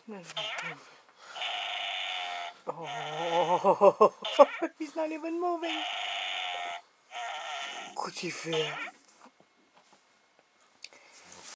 Oh, he's not even moving. Could you feel?